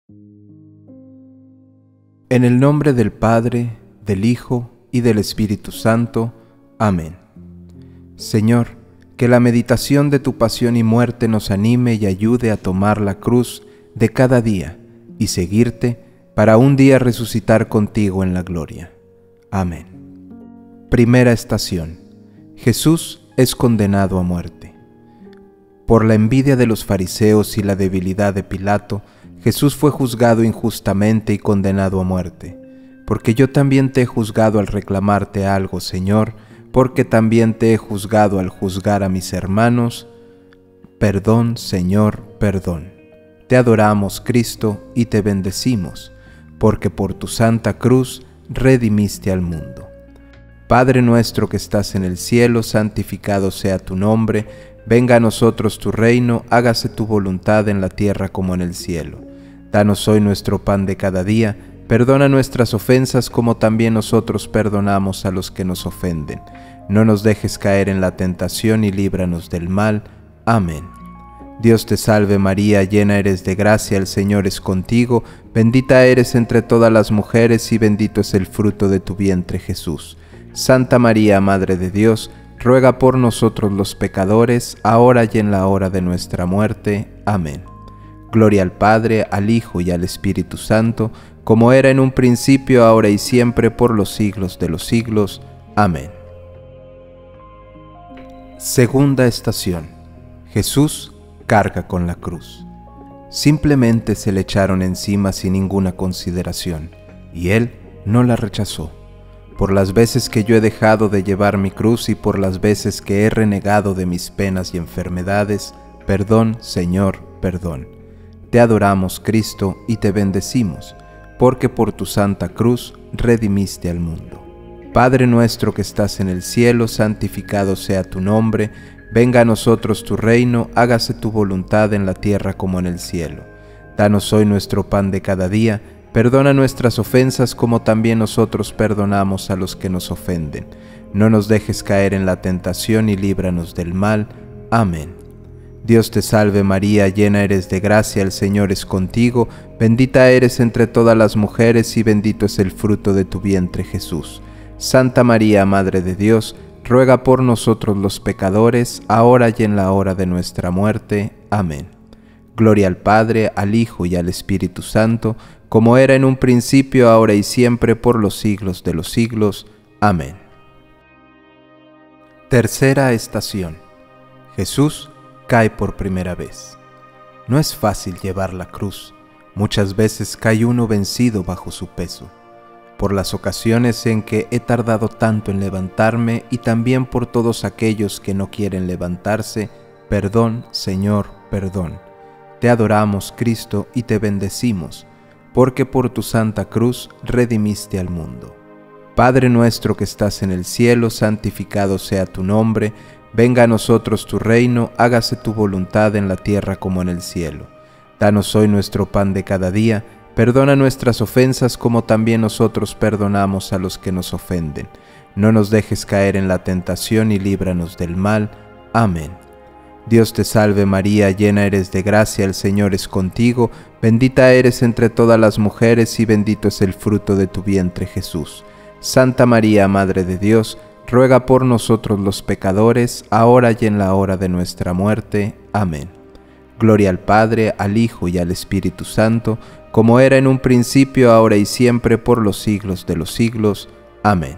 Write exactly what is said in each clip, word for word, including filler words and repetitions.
En el nombre del Padre, del Hijo y del Espíritu Santo. Amén. Señor, que la meditación de tu pasión y muerte nos anime y ayude a tomar la cruz de cada día y seguirte para un día resucitar contigo en la gloria. Amén. Primera estación. Jesús es condenado a muerte. Por la envidia de los fariseos y la debilidad de Pilato, Jesús fue juzgado injustamente y condenado a muerte. Porque yo también te he juzgado al reclamarte algo, Señor, porque también te he juzgado al juzgar a mis hermanos. Perdón, Señor, perdón. Te adoramos, Cristo, y te bendecimos, porque por tu santa cruz redimiste al mundo. Padre nuestro que estás en el cielo, santificado sea tu nombre. Venga a nosotros tu reino, hágase tu voluntad en la tierra como en el cielo. Danos hoy nuestro pan de cada día, perdona nuestras ofensas como también nosotros perdonamos a los que nos ofenden. No nos dejes caer en la tentación y líbranos del mal. Amén. Dios te salve María, llena eres de gracia, el Señor es contigo, bendita eres entre todas las mujeres y bendito es el fruto de tu vientre Jesús. Santa María, Madre de Dios, ruega por nosotros los pecadores, ahora y en la hora de nuestra muerte. Amén. Gloria al Padre, al Hijo y al Espíritu Santo, como era en un principio, ahora y siempre, por los siglos de los siglos. Amén. Segunda estación. Jesús carga con la cruz. Simplemente se le echaron encima sin ninguna consideración, y él no la rechazó. Por las veces que yo he dejado de llevar mi cruz y por las veces que he renegado de mis penas y enfermedades, perdón, Señor, perdón. Te adoramos, Cristo, y te bendecimos, porque por tu santa cruz redimiste al mundo. Padre nuestro que estás en el cielo, santificado sea tu nombre, venga a nosotros tu reino, hágase tu voluntad en la tierra como en el cielo. Danos hoy nuestro pan de cada día, perdona nuestras ofensas como también nosotros perdonamos a los que nos ofenden. No nos dejes caer en la tentación y líbranos del mal. Amén. Dios te salve María, llena eres de gracia, el Señor es contigo, bendita eres entre todas las mujeres y bendito es el fruto de tu vientre Jesús. Santa María, Madre de Dios, ruega por nosotros los pecadores, ahora y en la hora de nuestra muerte. Amén. Gloria al Padre, al Hijo y al Espíritu Santo, como era en un principio, ahora y siempre, por los siglos de los siglos. Amén. Tercera estación. Jesús cae por primera vez. No es fácil llevar la cruz. Muchas veces cae uno vencido bajo su peso. Por las ocasiones en que he tardado tanto en levantarme y también por todos aquellos que no quieren levantarse, perdón, Señor, perdón. Te adoramos, Cristo, y te bendecimos, porque por tu santa cruz redimiste al mundo. Padre nuestro que estás en el cielo, santificado sea tu nombre, venga a nosotros tu reino, hágase tu voluntad en la tierra como en el cielo. Danos hoy nuestro pan de cada día, perdona nuestras ofensas como también nosotros perdonamos a los que nos ofenden. No nos dejes caer en la tentación y líbranos del mal. Amén. Dios te salve María, llena eres de gracia, el Señor es contigo, bendita eres entre todas las mujeres y bendito es el fruto de tu vientre Jesús. Santa María, Madre de Dios, ruega por nosotros los pecadores, ahora y en la hora de nuestra muerte. Amén. Gloria al Padre, al Hijo y al Espíritu Santo, como era en un principio, ahora y siempre, por los siglos de los siglos. Amén.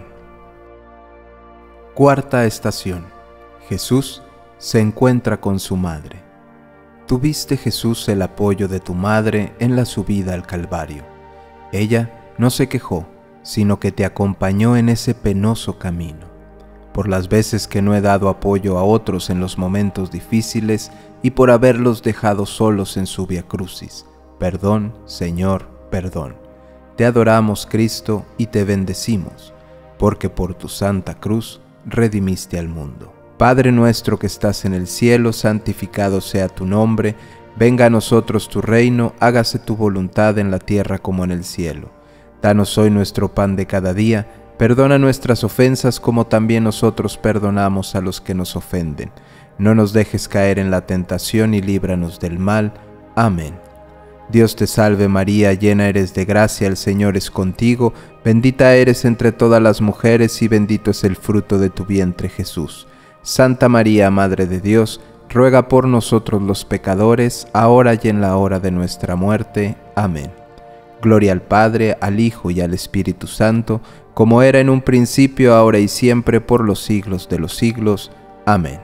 Cuarta estación. Jesús se encuentra con su madre. Tuviste, Jesús, el apoyo de tu madre en la subida al Calvario. Ella no se quejó, sino que te acompañó en ese penoso camino. Por las veces que no he dado apoyo a otros en los momentos difíciles y por haberlos dejado solos en su vía crucis. Perdón, Señor, perdón. Te adoramos, Cristo, y te bendecimos, porque por tu santa cruz redimiste al mundo. Padre nuestro que estás en el cielo, santificado sea tu nombre, venga a nosotros tu reino, hágase tu voluntad en la tierra como en el cielo. Danos hoy nuestro pan de cada día, perdona nuestras ofensas como también nosotros perdonamos a los que nos ofenden. No nos dejes caer en la tentación y líbranos del mal. Amén. Dios te salve María, llena eres de gracia, el Señor es contigo, bendita eres entre todas las mujeres y bendito es el fruto de tu vientre Jesús. Santa María, Madre de Dios, ruega por nosotros los pecadores, ahora y en la hora de nuestra muerte. Amén. Gloria al Padre, al Hijo y al Espíritu Santo, como era en un principio, ahora y siempre, por los siglos de los siglos. Amén.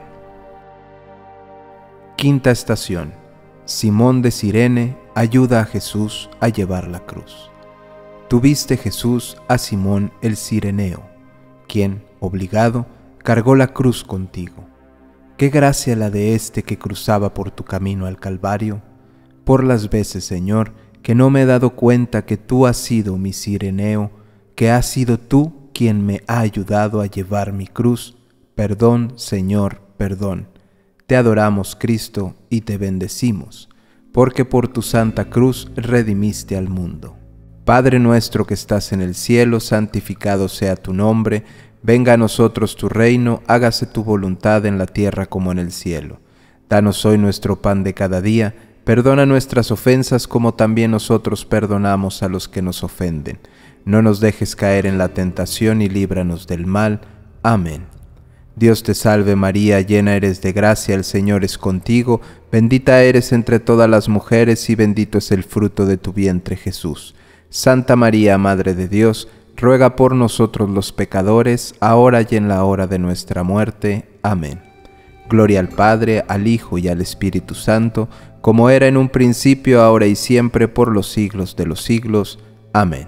Quinta estación. Simón de Cirene ayuda a Jesús a llevar la cruz. Tuviste, Jesús, a Simón el Cireneo, quien, obligado, cargó la cruz contigo. Qué gracia la de éste que cruzaba por tu camino al Calvario. Por las veces, Señor, que no me he dado cuenta que tú has sido mi Cireneo, que has sido tú quien me ha ayudado a llevar mi cruz. Perdón, Señor, perdón. Te adoramos, Cristo, y te bendecimos, porque por tu santa cruz redimiste al mundo. Padre nuestro que estás en el cielo, santificado sea tu nombre. Venga a nosotros tu reino, hágase tu voluntad en la tierra como en el cielo. Danos hoy nuestro pan de cada día, perdona nuestras ofensas como también nosotros perdonamos a los que nos ofenden. No nos dejes caer en la tentación y líbranos del mal. Amén. Dios te salve María, llena eres de gracia, el Señor es contigo, bendita eres entre todas las mujeres y bendito es el fruto de tu vientre Jesús. Santa María, Madre de Dios, ruega por nosotros los pecadores, ahora y en la hora de nuestra muerte. Amén. Gloria al Padre, al Hijo y al Espíritu Santo, como era en un principio, ahora y siempre, por los siglos de los siglos. Amén.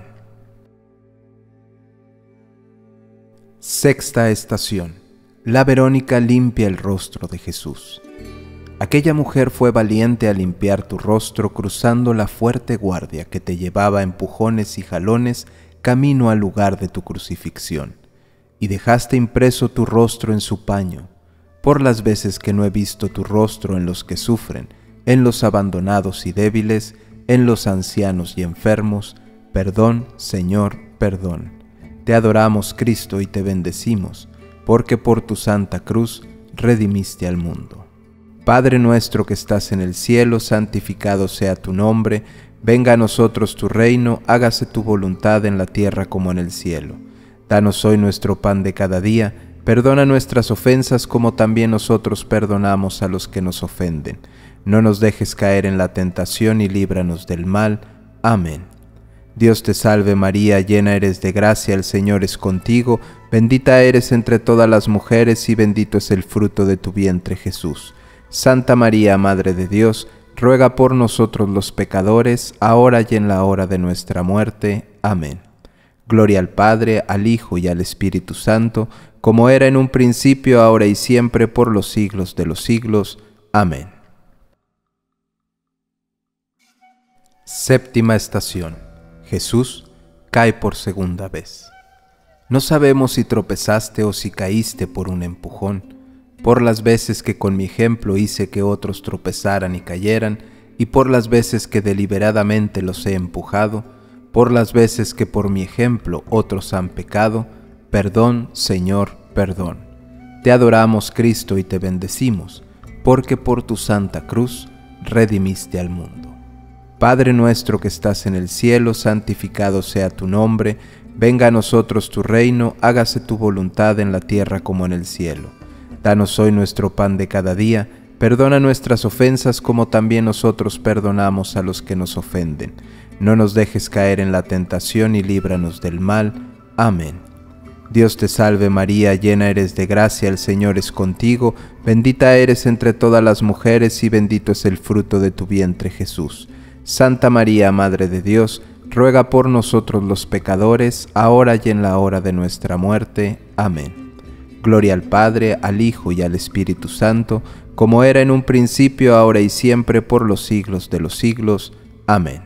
Sexta estación. La Verónica limpia el rostro de Jesús. Aquella mujer fue valiente a limpiar tu rostro cruzando la fuerte guardia que te llevaba a empujones y jalones camino al lugar de tu crucifixión, y dejaste impreso tu rostro en su paño. Por las veces que no he visto tu rostro en los que sufren, en los abandonados y débiles, en los ancianos y enfermos, perdón, Señor, perdón. Te adoramos, Cristo, y te bendecimos, porque por tu santa cruz redimiste al mundo. Padre nuestro que estás en el cielo, santificado sea tu nombre, venga a nosotros tu reino, hágase tu voluntad en la tierra como en el cielo. Danos hoy nuestro pan de cada día, perdona nuestras ofensas como también nosotros perdonamos a los que nos ofenden. No nos dejes caer en la tentación y líbranos del mal. Amén. Dios te salve María, llena eres de gracia, el Señor es contigo, bendita eres entre todas las mujeres y bendito es el fruto de tu vientre Jesús. Santa María, Madre de Dios, ruega por nosotros los pecadores, ahora y en la hora de nuestra muerte. Amén. Gloria al Padre, al Hijo y al Espíritu Santo, como era en un principio, ahora y siempre, por los siglos de los siglos. Amén. Séptima estación. Jesús cae por segunda vez. No sabemos si tropezaste o si caíste por un empujón, por las veces que con mi ejemplo hice que otros tropezaran y cayeran, y por las veces que deliberadamente los he empujado, por las veces que por mi ejemplo otros han pecado. Perdón, Señor, perdón. Te adoramos, Cristo, y te bendecimos, porque por tu santa cruz redimiste al mundo. Padre nuestro que estás en el cielo, santificado sea tu nombre, venga a nosotros tu reino, hágase tu voluntad en la tierra como en el cielo. Danos hoy nuestro pan de cada día, perdona nuestras ofensas como también nosotros perdonamos a los que nos ofenden. No nos dejes caer en la tentación y líbranos del mal. Amén. Dios te salve María, llena eres de gracia, el Señor es contigo, bendita eres entre todas las mujeres y bendito es el fruto de tu vientre Jesús. Santa María, Madre de Dios, ruega por nosotros los pecadores, ahora y en la hora de nuestra muerte. Amén. Gloria al Padre, al Hijo y al Espíritu Santo, como era en un principio, ahora y siempre, por los siglos de los siglos. Amén.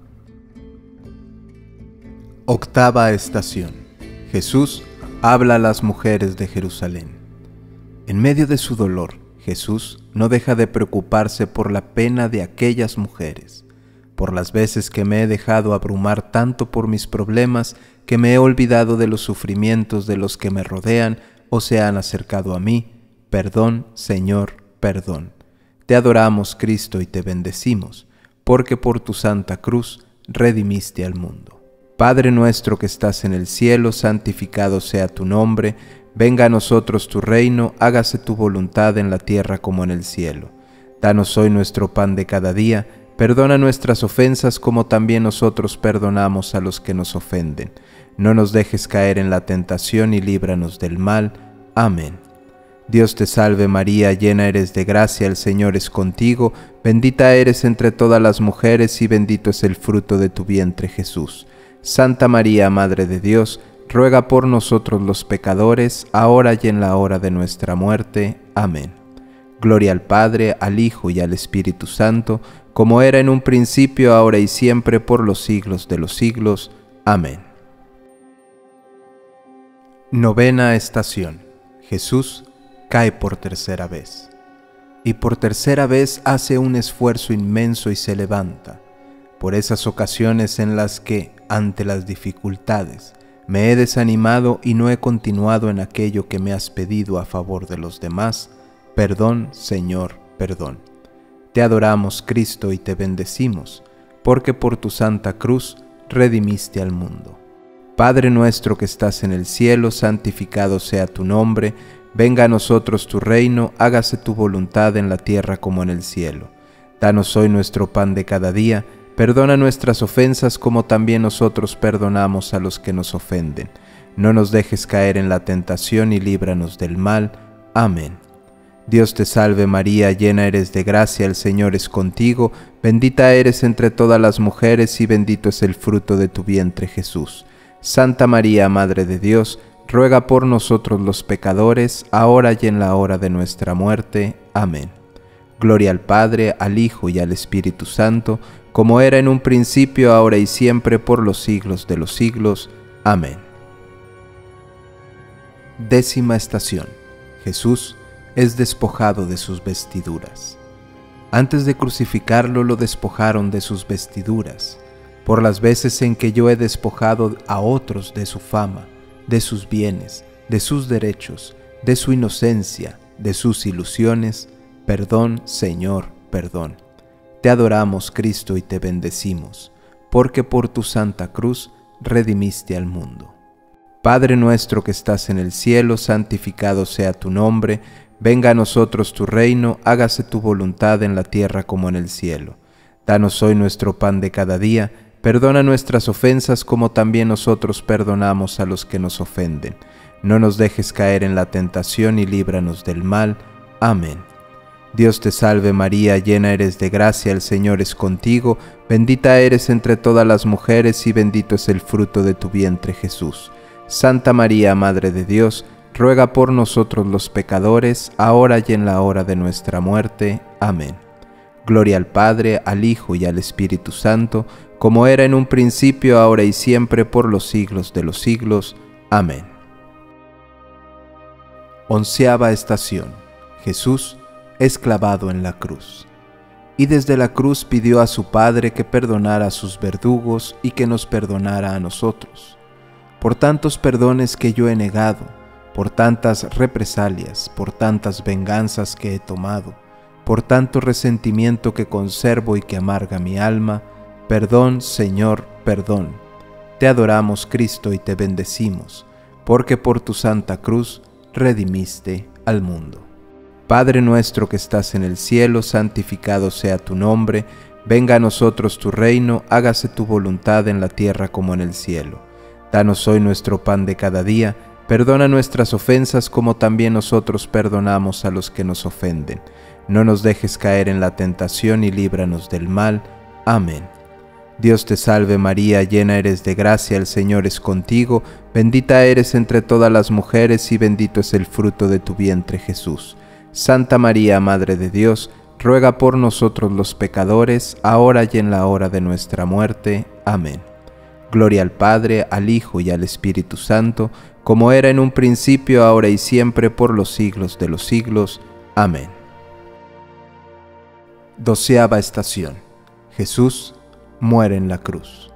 Octava estación. Jesús habla a las mujeres de Jerusalén. En medio de su dolor, Jesús no deja de preocuparse por la pena de aquellas mujeres. Por las veces que me he dejado abrumar tanto por mis problemas que me he olvidado de los sufrimientos de los que me rodean o se han acercado a mí, perdón, Señor, perdón. Te adoramos, Cristo, y te bendecimos, porque por tu santa cruz redimiste al mundo. Padre nuestro que estás en el cielo, santificado sea tu nombre, venga a nosotros tu reino, hágase tu voluntad en la tierra como en el cielo. Danos hoy nuestro pan de cada día, perdona nuestras ofensas como también nosotros perdonamos a los que nos ofenden. No nos dejes caer en la tentación y líbranos del mal. Amén. Dios te salve María, llena eres de gracia, el Señor es contigo, bendita eres entre todas las mujeres y bendito es el fruto de tu vientre Jesús. Santa María, Madre de Dios, ruega por nosotros los pecadores, ahora y en la hora de nuestra muerte. Amén. Gloria al Padre, al Hijo y al Espíritu Santo, como era en un principio, ahora y siempre, por los siglos de los siglos. Amén. Novena estación. Jesús cae por tercera vez. Y por tercera vez hace un esfuerzo inmenso y se levanta. Por esas ocasiones en las que, ante las dificultades, me he desanimado y no he continuado en aquello que me has pedido a favor de los demás, perdón, Señor, perdón. Te adoramos, Cristo, y te bendecimos, porque por tu santa cruz redimiste al mundo. Padre nuestro que estás en el cielo, santificado sea tu nombre, venga a nosotros tu reino, hágase tu voluntad en la tierra como en el cielo. Danos hoy nuestro pan de cada día, perdona nuestras ofensas como también nosotros perdonamos a los que nos ofenden. No nos dejes caer en la tentación y líbranos del mal. Amén. Dios te salve María, llena eres de gracia, el Señor es contigo, bendita eres entre todas las mujeres y bendito es el fruto de tu vientre Jesús. Santa María, Madre de Dios, ruega por nosotros los pecadores, ahora y en la hora de nuestra muerte. Amén. Gloria al Padre, al Hijo y al Espíritu Santo, como era en un principio, ahora y siempre, por los siglos de los siglos. Amén. Décima estación. Jesús es despojado de sus vestiduras. Antes de crucificarlo lo despojaron de sus vestiduras. Por las veces en que yo he despojado a otros de su fama, de sus bienes, de sus derechos, de su inocencia, de sus ilusiones, perdón, Señor, perdón. Te adoramos, Cristo, y te bendecimos, porque por tu santa cruz redimiste al mundo. Padre nuestro que estás en el cielo, santificado sea tu nombre, venga a nosotros tu reino, hágase tu voluntad en la tierra como en el cielo. Danos hoy nuestro pan de cada día, perdona nuestras ofensas como también nosotros perdonamos a los que nos ofenden. No nos dejes caer en la tentación y líbranos del mal. Amén. Dios te salve María, llena eres de gracia, el Señor es contigo, bendita eres entre todas las mujeres y bendito es el fruto de tu vientre Jesús. Santa María, Madre de Dios, ruega por nosotros los pecadores, ahora y en la hora de nuestra muerte. Amén. Gloria al Padre, al Hijo y al Espíritu Santo, como era en un principio, ahora y siempre, por los siglos de los siglos. Amén. Onceava estación. Jesús es clavado en la cruz. Y desde la cruz pidió a su Padre que perdonara a sus verdugos y que nos perdonara a nosotros. Por tantos perdones que yo he negado, por tantas represalias, por tantas venganzas que he tomado, por tanto resentimiento que conservo y que amarga mi alma, perdón, Señor, perdón. Te adoramos, Cristo, y te bendecimos, porque por tu santa cruz redimiste al mundo. Padre nuestro que estás en el cielo, santificado sea tu nombre, venga a nosotros tu reino, hágase tu voluntad en la tierra como en el cielo. Danos hoy nuestro pan de cada día, perdona nuestras ofensas como también nosotros perdonamos a los que nos ofenden. No nos dejes caer en la tentación y líbranos del mal. Amén. Dios te salve María, llena eres de gracia, el Señor es contigo, bendita eres entre todas las mujeres y bendito es el fruto de tu vientre Jesús. Santa María, Madre de Dios, ruega por nosotros los pecadores, ahora y en la hora de nuestra muerte. Amén. Gloria al Padre, al Hijo y al Espíritu Santo, como era en un principio, ahora y siempre, por los siglos de los siglos. Amén. Doceava estación. Jesús muere en la cruz.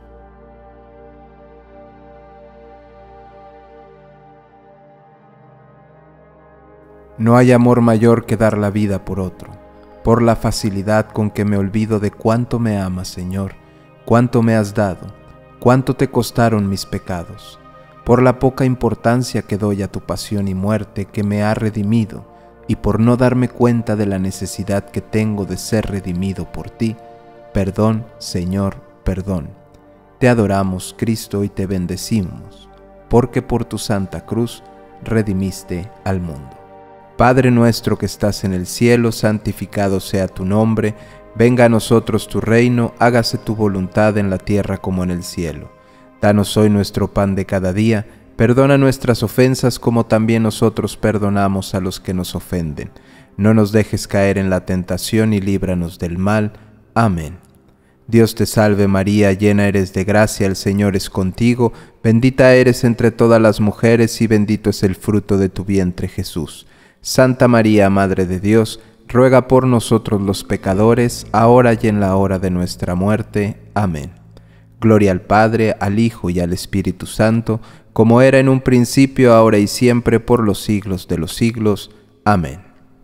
No hay amor mayor que dar la vida por otro. por la facilidad con que me olvido de cuánto me amas, Señor, cuánto me has dado, cuánto te costaron mis pecados, por la poca importancia que doy a tu pasión y muerte que me ha redimido, y por no darme cuenta de la necesidad que tengo de ser redimido por ti. Perdón, Señor, perdón. Te adoramos, Cristo, y te bendecimos, porque por tu santa cruz redimiste al mundo. Padre nuestro que estás en el cielo, santificado sea tu nombre, venga a nosotros tu reino, hágase tu voluntad en la tierra como en el cielo. Danos hoy nuestro pan de cada día, perdona nuestras ofensas como también nosotros perdonamos a los que nos ofenden. No nos dejes caer en la tentación y líbranos del mal. Amén. Dios te salve María, llena eres de gracia, el Señor es contigo, bendita eres entre todas las mujeres y bendito es el fruto de tu vientre Jesús. Santa María, Madre de Dios, ruega por nosotros los pecadores, ahora y en la hora de nuestra muerte. Amén. Gloria al Padre, al Hijo y al Espíritu Santo, como era en un principio, ahora y siempre, por los siglos de los siglos. Amén.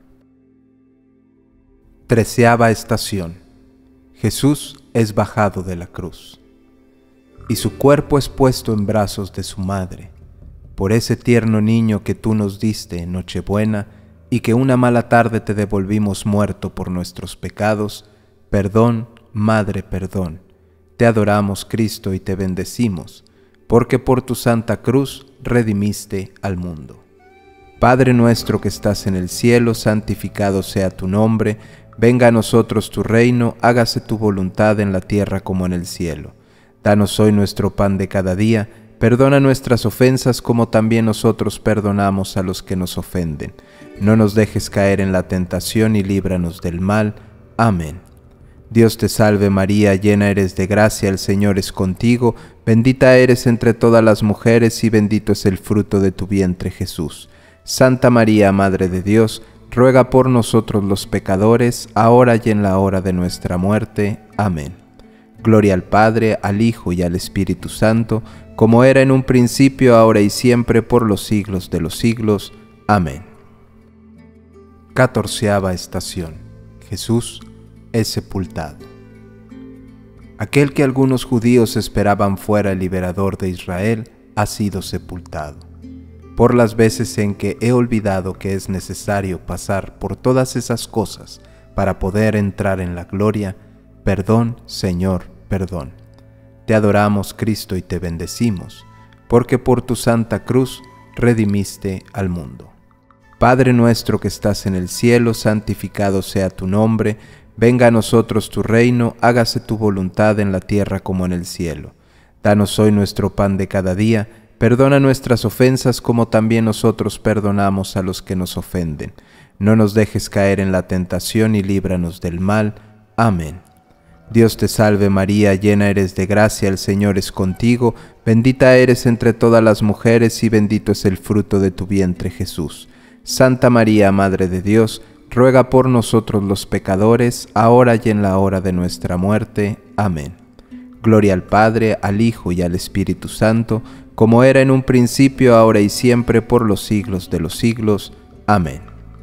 Treceava estación. Jesús es bajado de la cruz, y su cuerpo es puesto en brazos de su madre. Por ese tierno niño que tú nos diste en Nochebuena, y que una mala tarde te devolvimos muerto por nuestros pecados, perdón, Madre, perdón. Te adoramos, Cristo, y te bendecimos, porque por tu santa cruz redimiste al mundo. Padre nuestro que estás en el cielo, santificado sea tu nombre, venga a nosotros tu reino, hágase tu voluntad en la tierra como en el cielo. Danos hoy nuestro pan de cada día, perdona nuestras ofensas como también nosotros perdonamos a los que nos ofenden. No nos dejes caer en la tentación y líbranos del mal. Amén. Dios te salve María, llena eres de gracia, el Señor es contigo, bendita eres entre todas las mujeres y bendito es el fruto de tu vientre Jesús. Santa María, Madre de Dios, ruega por nosotros los pecadores, ahora y en la hora de nuestra muerte. Amén. Gloria al Padre, al Hijo y al Espíritu Santo, como era en un principio, ahora y siempre, por los siglos de los siglos. Amén. Catorceava estación. Jesús es sepultado. Aquel que algunos judíos esperaban fuera el liberador de Israel, ha sido sepultado. Por las veces en que he olvidado que es necesario pasar por todas esas cosas para poder entrar en la gloria, perdón, Señor, perdón. Te adoramos, Cristo, y te bendecimos, porque por tu santa cruz redimiste al mundo. Padre nuestro que estás en el cielo, santificado sea tu nombre, venga a nosotros tu reino, hágase tu voluntad en la tierra como en el cielo. Danos hoy nuestro pan de cada día, perdona nuestras ofensas como también nosotros perdonamos a los que nos ofenden. No nos dejes caer en la tentación y líbranos del mal. Amén. Dios te salve María, llena eres de gracia, el Señor es contigo, bendita eres entre todas las mujeres y bendito es el fruto de tu vientre Jesús. Santa María, Madre de Dios, ruega por nosotros los pecadores, ahora y en la hora de nuestra muerte. Amén. Gloria al Padre, al Hijo y al Espíritu Santo, como era en un principio, ahora y siempre, por los siglos de los siglos. Amén.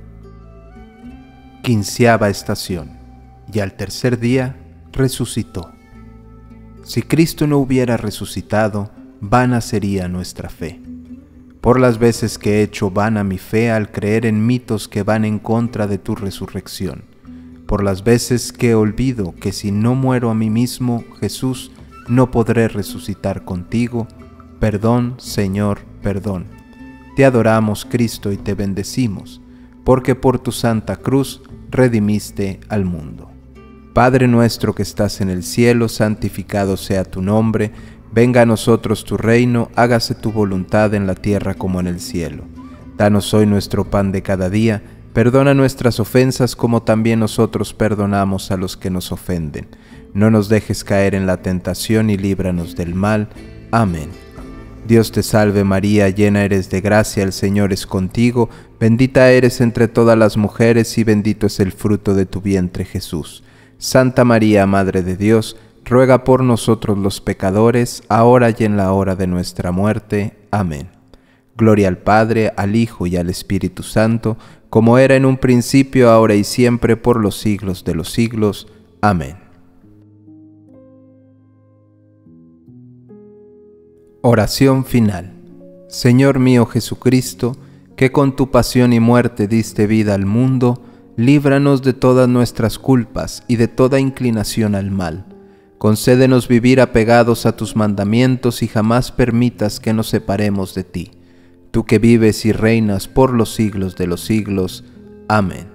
Quinceava estación. Y al tercer día resucitó. Si Cristo no hubiera resucitado, vana sería nuestra fe. Por las veces que he hecho vana mi fe al creer en mitos que van en contra de tu resurrección. Por las veces que olvido que si no muero a mí mismo, Jesús, no podré resucitar contigo. Perdón, Señor, perdón. Te adoramos, Cristo, y te bendecimos, porque por tu santa cruz redimiste al mundo. Padre nuestro que estás en el cielo, santificado sea tu nombre, venga a nosotros tu reino, hágase tu voluntad en la tierra como en el cielo. Danos hoy nuestro pan de cada día, perdona nuestras ofensas como también nosotros perdonamos a los que nos ofenden. No nos dejes caer en la tentación y líbranos del mal. Amén. Dios te salve María, llena eres de gracia, el Señor es contigo, bendita eres entre todas las mujeres y bendito es el fruto de tu vientre Jesús. Santa María, Madre de Dios, ruega por nosotros los pecadores, ahora y en la hora de nuestra muerte. Amén. Gloria al Padre, al Hijo y al Espíritu Santo, como era en un principio, ahora y siempre, por los siglos de los siglos. Amén. Oración final. Señor mío Jesucristo, que con tu pasión y muerte diste vida al mundo, líbranos de todas nuestras culpas y de toda inclinación al mal. Concédenos vivir apegados a tus mandamientos y jamás permitas que nos separemos de ti. Tú que vives y reinas por los siglos de los siglos. Amén.